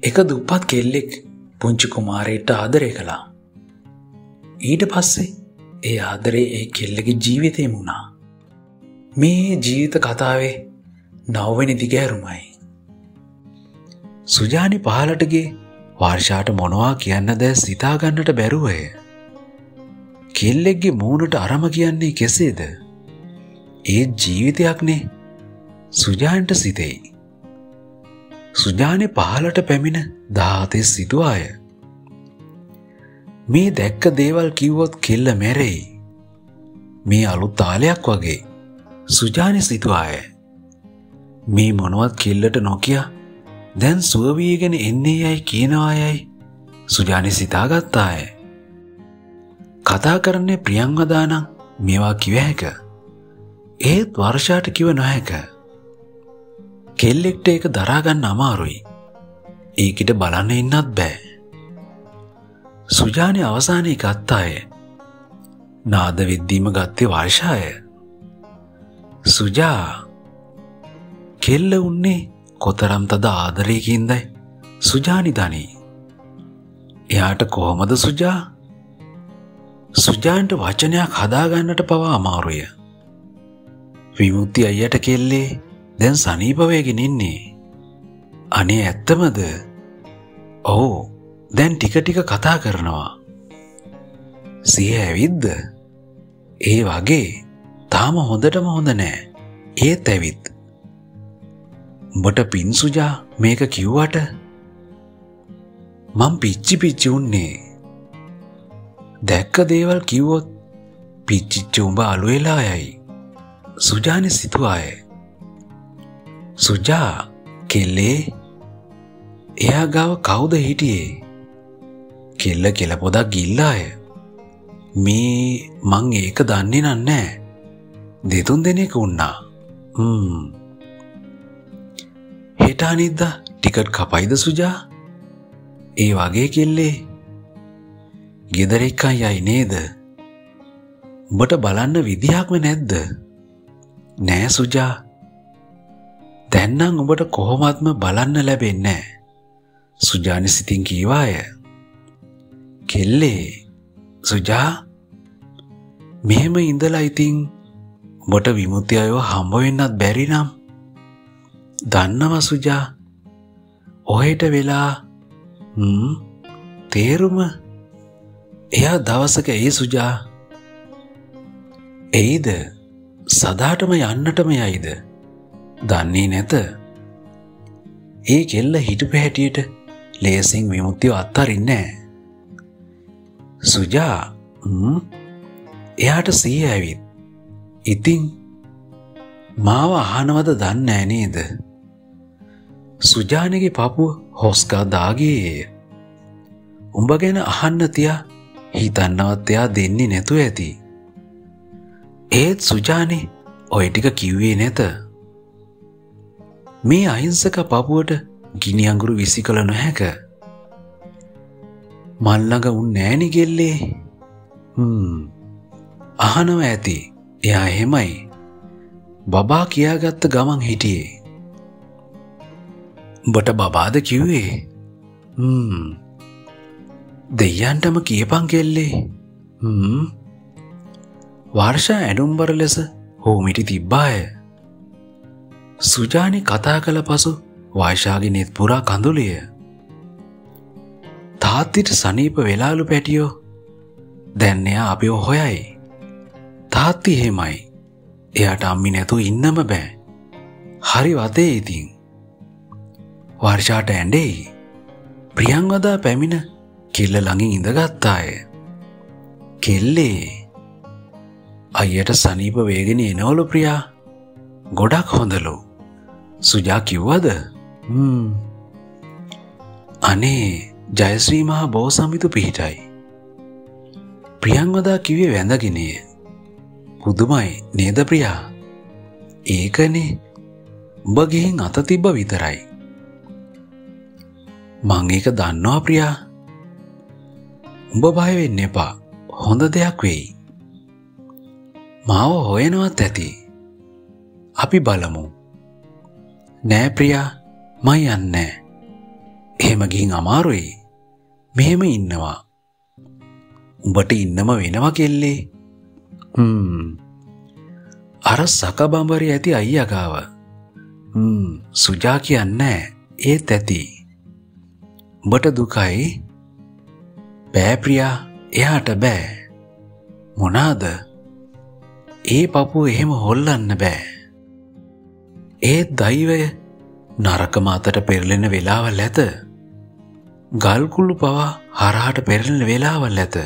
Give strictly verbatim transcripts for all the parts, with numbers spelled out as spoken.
එක දුප්පත් කෙල්ලෙක් පුංචි කුමාරයට ආදරය කළා. ඊට පස්සේ ඒ ආදරේ ඒ කෙල්ලගේ ජීවිතේම වුණා. මේ ජීවිත කතාවේ නවවෙනි දිගෑරුමයි. සුජානි පහලට ගියේ වර්ෂාට මොනවා කියන්නද සිතා ගන්නට බැරුවය. කෙල්ලෙක්ගේ මූණට අරම කියන්නේ කෙසේද? ඒ ජීවිතයක්නේ සුජානිට සිතෙයි. සුජානි පහලට පැමිණ දහහතේ සිටුවාය. මේ දැක්ක දේවල් කිව්වොත් කෙල්ල මැරෙයි. මේ අලුත් තාලයක් වගේ සුජානි සිතුවාය. මේ මොනවත් කෙල්ලට නොකිය දැන් සුව වීගෙන එන්නේ යයි කියනවා යයි සුජානි සිතාගත්තාය. කතා කරන්නේ ප්‍රියංවදා නම් මේවා කිව හැක. ඒත් වර්ෂාට කිව නොහැක. කෙල්ලෙක්ට ඒක දරාගන්න අමාරුයි. ඒකිට බලන්න ඉන්නත් බෑ. සුජානි අවසානයේ ගත්තාය. නාද වෙද්දීම ගත්තේ වර්ෂාය. සුජා කෙල්ල උන්නේ කොතරම් තද ආදරයකින්දයි සුජානි දනි. එයාට කොහොමද සුජා? සුජාන්ට වචනයක් හදාගන්නට පවා අමාරුය. විමුක්ති අයියට කෙල්ලේ දැන් සනීප වෙගෙන ඉන්නේ. අනේ ඇත්තමද? ඔව් දැන් ටික ටික කතා කරනවා. සිය ඇවිද්ද? ඒ වගේ තාම හොඳටම හොඳ නෑ. ඒත් ඇවිත්. උඹට පින් සුජා මේක කිව්වට මං පිච්චි පිච්චි උන්නේ. දැක්ක දේවල් කිව්වොත් පිච්චිච්ච උඹ අලු වෙලා යයි සුජානි සිතුවාය. සුජා කෙල්ලේ එයා ගාව කවුද හිටියේ? කෙල්ල කෙල පොදක් ගිල්ලාය. මේ මං ඒක දන්නේ නෑ. දෙතුන් දෙනෙක් වුණා. හ්ම්. හෙට අනිද්දා ටිකට් කපයිද සුජා? ඒ වගේ කෙල්ලේ ගෙදර එක්කන් යයි නේද? උඹට බලන්න විදිහක්ම නැද්ද? නෑ සුජා. දැන් නම් උඹට කොහොමත්ම බලන්න ලැබෙන්නේ නෑ. සුජානි සිතින් කීවාය. කෙල්ලේ සුජා මෙහෙම ඉඳලා ඉතින් උඹට විමුක්ති අයව හම්බ වෙන්නත් බැරි නම් දන්නවා සුජා ඔහෙට වෙලා හ්ම් තේරුම එයා දවසක ඒ සුජා එයිද සදාටම යන්නටම යයිද දන්නේ නැත. ඒ කෙල්ල හිටපු හැටියට ලේසින් විමුක්තිය අත්හරින්නේ නැහැ. සුජා හ්ම් එයාට සිහිය ඇවිත්. ඉතින් මාව අහනවද දන්නේ නේද? සුජානිගේ පපුව හොස්කා දාගියේය. උඹ ගැන අහන්න තියා හිතන්නවත් එයා දෙන්නේ නැතුව ඇති. ඒත් සුජානි ඔය ටික කිව්වේ නැත. මේ අහිංසක පපුවට ගිනි අඟුරු විසි කළ නොහැක. මල් ළඟ උන් නෑනි ගෙල්ලේ. හ්ම් අහනව ඇති. එයා එහෙමයි. බබා කියාගත්ත ගමන් හිටියේ. උඹට බබාද කිව්වේ? හ්ම් දෙයයන්ටම කියපන් කෙල්ලේ. හ්ම් වර්ෂා ඇඩුම්බර ලෙස හෝමිටි තිබ්බාය. සුජානි කතා කළ පසු වර්ෂාගේ නෙත් පුරා කඳුලිය. තාත්තිට සනීප වෙලාලු පැටියෝ. දැන් එයා අපිව හොයයි. තාත්ති එහෙමයි. එයාට අම්මි නැතුව ඉන්නම බෑ. හරි වතේ ඉතින්. වර්ෂාට ඇඬෙයි. ප්‍රියංවදා පැමිණ කෙල්ල ළඟින් ඉඳගත්තාය. කෙල්ලේ අයියට සනීප වේගෙන එනවලු ප්‍රියා. ගොඩක් හොඳලු. සුජා කිව්වද? හ්ම් අනේ ජයශ්‍රී මහා බෝසමිතු පිහිටයි. ප්‍රියංවදා කිව්වේ වැඳගෙනය. පුදුමයි නේද ප්‍රියා? ඒකනේ උඹ ගිහින් අත තිබ්බ විතරයි. මං ඒක දන්නවා ප්‍රියා. උඹ බය වෙන්න එපා. හොඳ දෙයක් වෙයි. මාව හොයනවත් ඇති. අපි බලමු. නෑ ප්‍රියා මං යන්නේ. එහෙම ගිහින් අමාරුයි. මෙහෙම ඉන්නවා. උඹට ඉන්නම වෙනවා කෙල්ලේ. හ්ම්. අර සකබඹරි ඇති අයියා ගාව. හ්ම් සුජා කියන්නේ ඒත් ඇති. උඹට දුකයි. බෑ ප්‍රියා එයාට බෑ. මොනාද? ඒ පපුව එහෙම හොල්ලන්න බෑ. ඒ දෛවය නරක මාතට පෙරලෙන වෙලාවල් ඇත. ගල්කුළු පවා හරහට පෙරලෙන වෙලාවල් ඇත.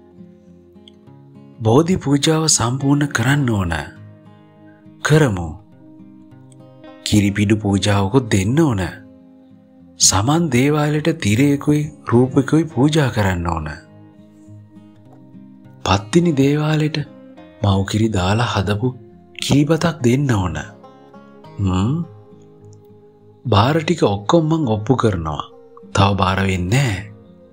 බෝධි පූජාව සම්පූර්ණ කරන්න ඕන. කරමු. කිරිපිඩු පූජාවකුත් දෙන්න ඕන. සමන් දේවාලයට තිරයකුයි රූපකුයි පූජා කරන්න ඕන. පත්තිනි දේවාලයට මව්කිරි දාලා හදපු කිරිබතක් දෙන්න ඕන. හ්ම්. බාර ටික ඔක්කොම මං ඔප්පු කරනවා. තව බාර වෙන්නේ නැහැ.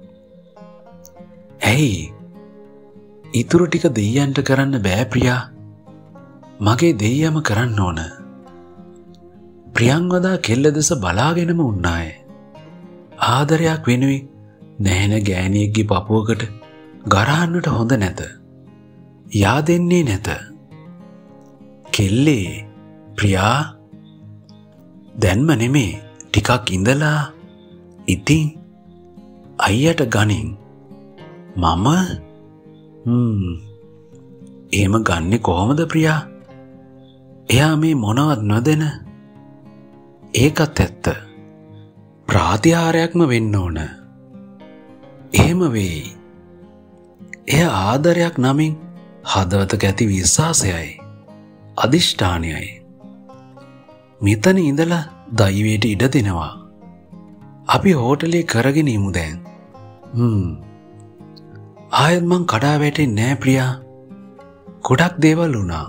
ඇයි? ඉතුරු ටික දෙයියන්ට කරන්න බෑ ප්‍රියා. මගේ දෙයියම කරන්න ඕන. ප්‍රියංවදා කෙල්ල දෙස බලාගෙනම උන්නාය. ආදරයක් වෙනුයි නැහෙන ගෑණියෙක්ගේ පපුවකට ගරහන්නට හොඳ නැත. යාදෙන්නේ නැත. කෙල්ලේ ප්‍රියා දැන්ම නෙමේ ටිකක් ඉඳලා ඉතින් අයියට ගනින්. මම හ්ම් එහෙම ගන්නෙ කොහොමද ප්‍රියා? එයා මේ මොනවත් නොදෙන. ඒකත් ඇත්ත. ප්‍රාතිහාරයක්ම වෙන්න ඕන. එහෙම වෙයි. එය ආදරයක් නමින් හදවතක ඇති විශ්වාසයයි අදිෂ්ඨානයයි. මෙතන ඉඳලා දෛවයට ඉඩ දෙනවා. අපි හෝටලේ කරගෙන ඉමු දැන්. හ්ම් ආයෙත් මං කඩා වැටෙන්නේ නෑ ප්‍රියා. ගොඩක් දේවල් වුණා.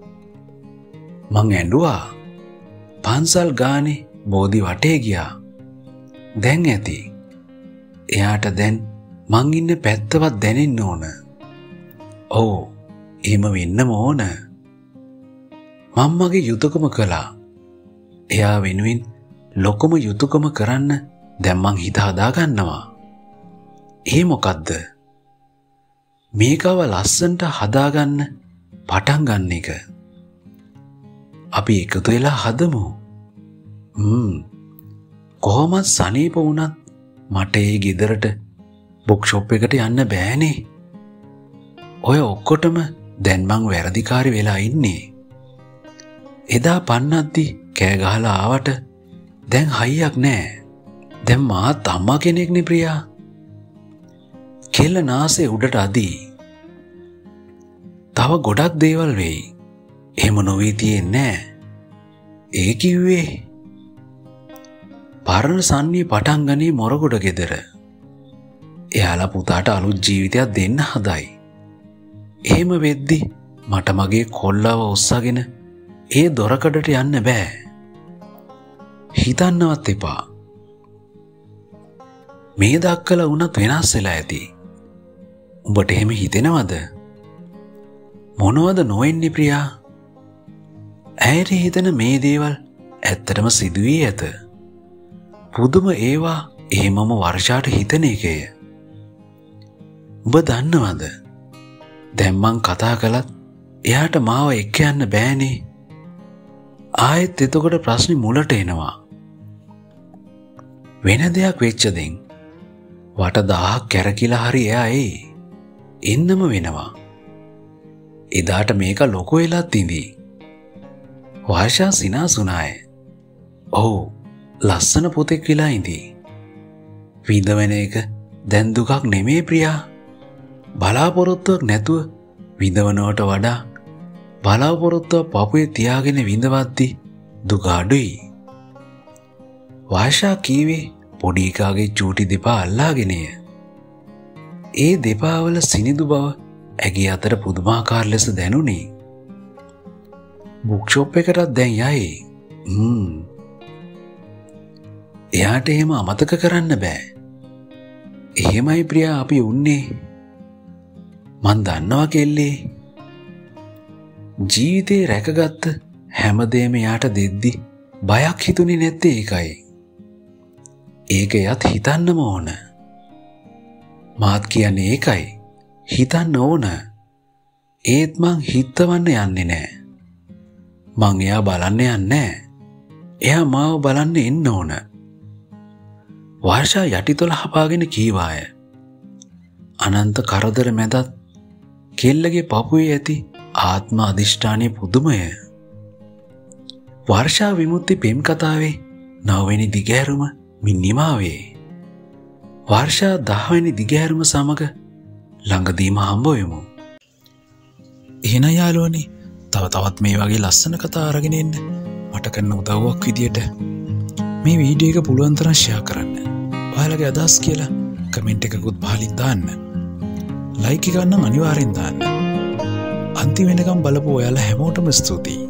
මං ඇඬුවා. පන්සල් ගානේ බෝධි වටේ ගියා. දැන් ඇති. එයාට දැන් මං ඉන්න පැත්තවත් දැනෙන්න ඕන. ඔව් එහෙම වෙන්නම ඕන. මම මගේ යුතුයකම කළා. එයා වෙනුවෙන් ලොකම යුතුයකම කරන්න දැන් මං හිත හදා ගන්නවා. ඒ මොකද්ද? මේකව ලස්සනට හදාගන්න පටන් ගන්න එක. අපි එකතු වෙලා හදමු. හ්ම් කොහොමද සනීප වුණත් මට ඒ ගෙදරට බුක් ෂොප් එකට යන්න බෑනේ. ඔය ඔක්කොටම දැන් මං වැරදිකාරි වෙලා ඉන්නේ. එදා පන්නද්දි කෑ ගහලා ආවට දැන් හයියක් නෑ. දැන් මාත් අම්මා කෙනෙක්නේ ප්‍රියා. කෙල්ල නාසය උඩට අදී. තව ගොඩක් දේවල් වෙයි. එහෙම නොවී තියෙන්නේ නෑ. ඒ කිව්වේ පරණ සන්නිය පටන් ගන්නේ මොරගොඩ ගෙදර. එයාලා පුතාට අලුත් ජීවිතයක් දෙන්න හදයි. එහෙම වෙද්දි මට මගේ කොල්ලව ඔස්සගෙන ඒ දොරකඩට යන්න බෑ. හිතන්නවත් එපා. මේ දක්කලා වුණත් වෙනස් වෙලා ඇති. උඹට එහෙම හිතෙනවද? මොනවද නොවෙන්නේ ප්‍රියා? ඇයට හිතෙන මේ දේවල් ඇත්තටම සිදුවී ඇත. පුදුම ඒවා එහෙමම වර්ෂාට හිතන එකය. උඹ දන්නවද? දැන් මං කතා කළත් එයාට මාව එක්ක යන්න බෑනේ. ආයෙත් එතකොට ප්‍රශ්නේ මුලට එනවා. වෙන දෙයක් වෙච්ච දෙන් වට දහයක් කැරකිලා හරි එයා එයි. එන්නම වෙනවා. එදාට මේක ලොකු වෙලත් ඉඳී. වර්ෂා සිනාසුනාය. ඔව් ලස්සන පුතෙක් වෙලා ඉඳී. විඳවන එක දැන් දුකක් නෙමේ ප්‍රියා. බලාපොරොත්තුවක් නැතුව විඳවනවට වඩා බලාපොරොත්තුව පපුවේ තියාගෙන විඳවද්දි දුක අඩුයි. වර්ෂා කීවේ පොඩි එකාගේ චූටි දෙපා අල්ලාගෙනය. ඒ දෙපාවල සිනිදු බව ඇගේ අතර පුදුමාකාර ලෙස දැනුනේ. බුක් ෂොප් එකටත් දැන් යයි. හ්ම්. එයාට එහෙම අමතක කරන්න බෑ. එහෙමයි ප්‍රියා අපි උන්නේ. මන් දන්නවා කෙල්ලේ. ජීවිතේ රැකගත්ත හැමදේම යාට දෙද්දි බයක් හිතුනේ නැත්තේ ඒකයි. ඒක එයත් හිතන්නම ඕන. මාත් කියන්නේ ඒකයි. හිතන්න ඕන. ඒත් මං හිතවන්න යන්නේ නෑ. මං එයා බලන්න යන්නේ නෑ. එයා මාව බලන්න එන්න ඕන. වර්ෂා යටිතොල හපාගෙන කීවාය. අනන්ත කරදර මැදත් කෙල්ලගේ පපුවේ ඇති ආත්ම අධිෂ්ඨානයේ පුදුමය. වර්ෂා විමුක්ති පෙම් කතාවේ නවවෙනි දිගහැරුම මින් නිමාවේ. වර්ෂා දහවෙනි දිගහැරුම සමග ළඟදීම හම්බ වෙමු. එහෙනම් යාළුවනේ තව තවත් මේ වගේ ලස්සන කතා අරගෙන එන්න මට කරන උදව්වක් විදියට මේ වීඩියෝ එක පුළුවන් තරම් ෂෙයා කරන්න. ඔයාලගේ අදහස් කියලා කමෙන්ට් එකකුත් පහලින් දාන්න. ලයික් එක නම් අනිවාර්යෙන් දාන්න. අන්තිම වෙනකම් බලපු ඔයාලා හැමෝටම ස්තුතියි.